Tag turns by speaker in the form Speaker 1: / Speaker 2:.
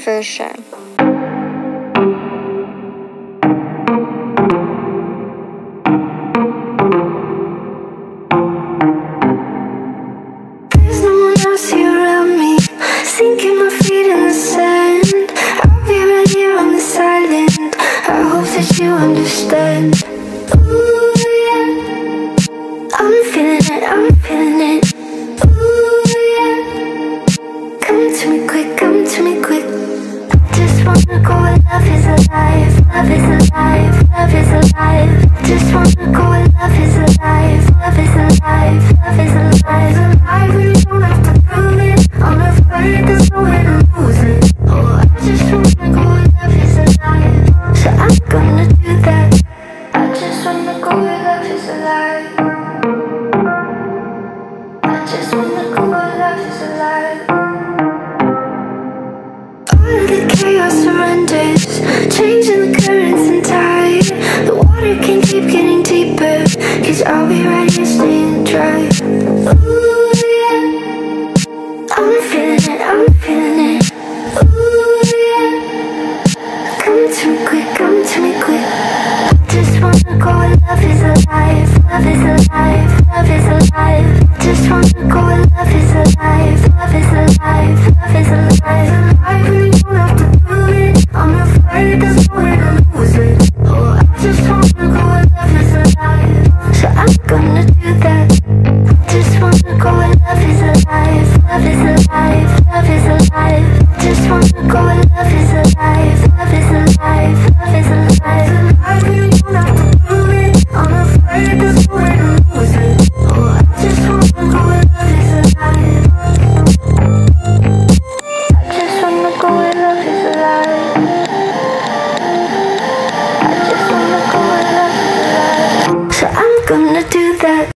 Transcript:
Speaker 1: for sure.
Speaker 2: There's no one else here around me, sinking my feet in the sand. I'll be right here on this island. I hope that you understand. Ooh, yeah. I'm feeling it, I'm feeling it. Ooh, yeah. Come to me quick, come to me quick. I just wanna go where love is alive. Love is alive, love is alive. Just wanna go where love is alive. Love is alive, love is alive. Alive when you don't have to prove it. I'm afraid there's no way to lose it. Oh, I just wanna go where love is alive. So I'm gonna do that. I just wanna go where love is alive. I just wanna go where love is alive. All of the chaos surrenders, changing the currents and tide. The water can keep getting deeper, 'cause I'll be right here staying dry. Ooh, yeah. I'm feeling it, I'm feeling it. Ooh, yeah. Come to me quick, come to me quick. I just wanna go where love is alive. Love is alive, love is alive. Just wanna go where love is alive. Love is alive, love is alive. Alive when you don't have to prove it. I'm afraid there's no way to lose it. Oh, I just wanna go where love is alive. So I'm gonna do that. I just wanna go where love is alive. Love is alive, love is alive. Just wanna go where love is alive. Love is alive, love is alive. Alive when you don't have to prove it. I'm afraid there's no way to lose it. Oh, I just wanna go where love is alive. I just wanna go where love is alive. I just wanna go where love is alive. So I'm gonna do that.